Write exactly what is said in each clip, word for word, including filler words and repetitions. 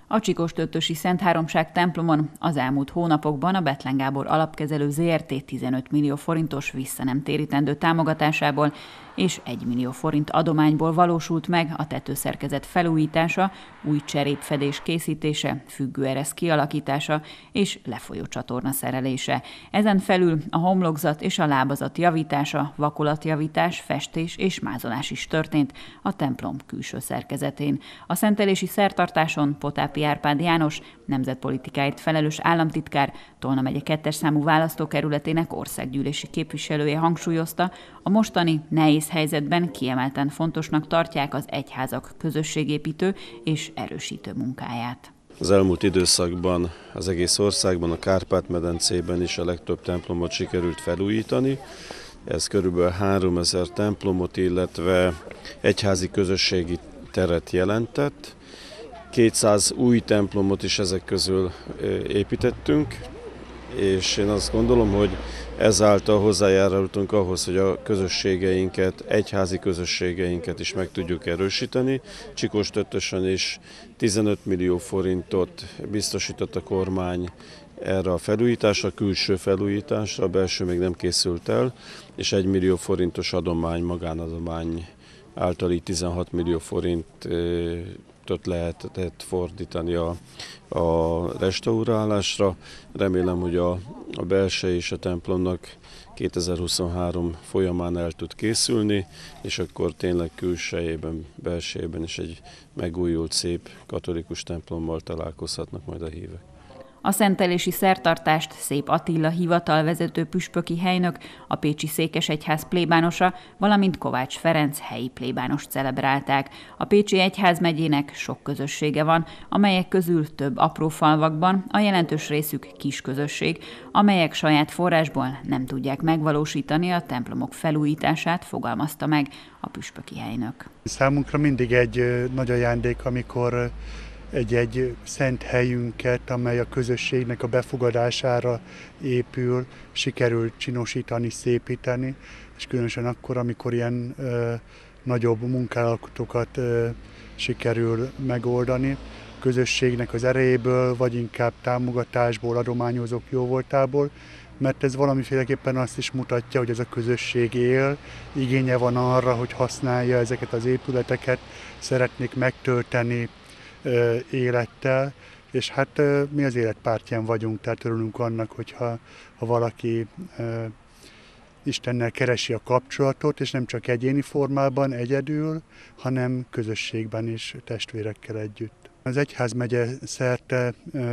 A Csikós-Töttösi Szent Háromság templomon az elmúlt hónapokban a Bethlen Gábor Alapkezelő zé er té tizenöt millió forintos vissza nem térítendő támogatásából és egy millió forint adományból valósult meg a tetőszerkezet felújítása, új cserépfedés készítése, függőeresz kialakítása és lefolyó csatorna szerelése. Ezen felül a homlokzat és a lábazat javítása, vakolatjavítás, festés és mázolás is történt a templom külső szerkezetén. A szentelési szertartáson Potápi Árpád János, nemzetpolitikáért felelős államtitkár, Tolna megye kettes számú választókerületének országgyűlési képviselője hangsúlyozta, a mostani nehéz helyzetben kiemelten fontosnak tartják az egyházak közösségépítő és erősítő munkáját. Az elmúlt időszakban az egész országban, a Kárpát-medencében is a legtöbb templomot sikerült felújítani. Ez körülbelül háromezer templomot, illetve egyházi közösségi teret jelentett. kétszáz új templomot is ezek közül építettünk, és én azt gondolom, hogy ezáltal hozzájárultunk ahhoz, hogy a közösségeinket, egyházi közösségeinket is meg tudjuk erősíteni. Csikós-Töttösön is tizenöt millió forintot biztosított a kormány erre a felújításra, a külső felújításra, a belső még nem készült el, és egy millió forintos adomány, magánadomány által így tizenhat millió forintot lehetett fordítani a, a restaurálásra. Remélem, hogy a, a belső és a templomnak kétezer-huszonhárom folyamán el tud készülni, és akkor tényleg külsejében, belsejében is egy megújult, szép katolikus templommal találkozhatnak majd a hívek. A szentelési szertartást Szép Attila hivatalvezető püspöki helynök, a pécsi székesegyház plébánosa, valamint Kovács Ferenc helyi plébános celebrálták. A pécsi egyházmegyének sok közössége van, amelyek közül több apró falvakban, a jelentős részük kis közösség, amelyek saját forrásból nem tudják megvalósítani a templomok felújítását, fogalmazta meg a püspöki helynök. Számunkra mindig egy nagy ajándék, amikor egy-egy szent helyünket, amely a közösségnek a befogadására épül, sikerül csinosítani, szépíteni, és különösen akkor, amikor ilyen ö, nagyobb munkálatokat ö, sikerül megoldani, a közösségnek az erejéből, vagy inkább támogatásból, adományozók jóvoltából, mert ez valamiféleképpen azt is mutatja, hogy ez a közösség él, igénye van arra, hogy használja ezeket az épületeket, szeretnék megtölteni élettel, és hát mi az élet pártján vagyunk, tehát örülünk annak, hogyha ha valaki Istennel keresi a kapcsolatot, és nem csak egyéni formában, egyedül, hanem közösségben is, testvérekkel együtt. Az egyházmegye szerte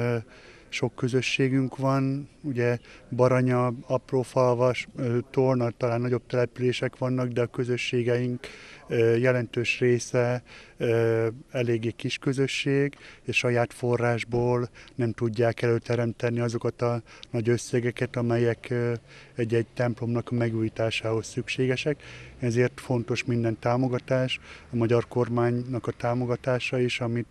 sok közösségünk van, ugye Baranya, Aprófalvas, Tolna, talán nagyobb települések vannak, de a közösségeink jelentős része eléggé kis közösség, és saját forrásból nem tudják előteremteni azokat a nagy összegeket, amelyek egy-egy templomnak a megújításához szükségesek. Ezért fontos minden támogatás, a magyar kormánynak a támogatása is, amit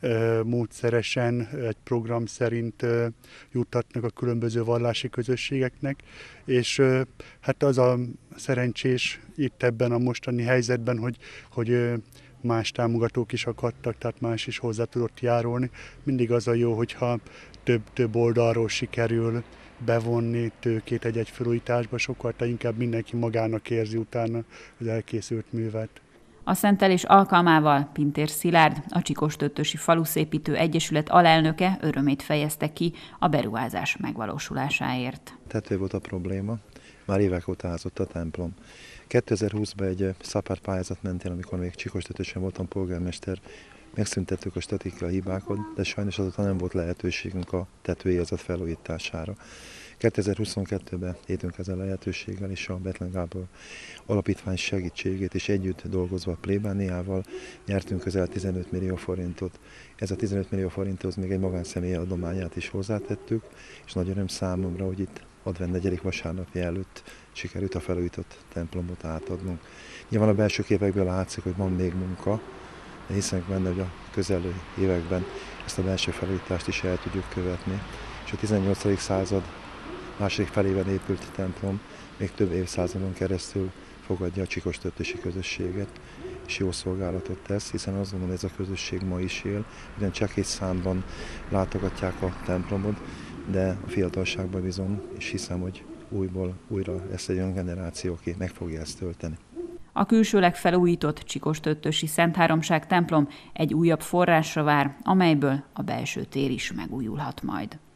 módszeresen egy program szerint juttatnak a különböző vallási közösségeknek, és hát az a szerencsés itt ebben a mostani helyzetben, hogy, hogy más támogatók is akadtak, tehát más is hozzá tudott járulni. Mindig az a jó, hogyha több, több oldalról sikerül bevonni tőkét egy-egy felújításba, sokkal inkább mindenki magának érzi utána az elkészült művet. A szentelés alkalmával Pintér Szilárd, a Csikós-Töttösi Faluszépítő Egyesület alelnöke örömét fejezte ki a beruházás megvalósulásáért. Tető volt a probléma, már évek óta ázott a templom. kétezer-húszban egy szapárt pályázat mentén, amikor még Csikós-Töttösen voltam polgármester, megszüntettük a statikai hibákat, de sajnos azóta nem volt lehetőségünk a tetőérzet felújítására. kétezer-huszonkettőben éltünk ezzel a lehetőséggel, és a Bethlen Gábor Alapítvány segítségét, és együtt dolgozva a plébániával nyertünk közel tizenöt millió forintot. Ez a tizenöt millió forinthoz még egy magánszemély adományát is hozzátettük, és nagy öröm számomra, hogy itt advent negyedik vasárnapja előtt sikerült a felújított templomot átadnunk. Nyilván a belső évekből látszik, hogy van még munka, de hiszünk benne, hogy a közelő években ezt a belső felújítást is el tudjuk követni. És a tizennyolcadik század második felében épült templom még több évszázadon keresztül fogadja a csikós-töttösi közösséget, és jó szolgálatot tesz, hiszen azt gondolom, hogy ez a közösség ma is él, ugyan csak egy számban látogatják a templomot, de a fiatalságban bizony, és hiszem, hogy újból újra lesz egy olyan generáció, aki meg fogja ezt tölteni. A külsőleg felújított Csikostöttösi Szentháromság templom egy újabb forrásra vár, amelyből a belső tér is megújulhat majd.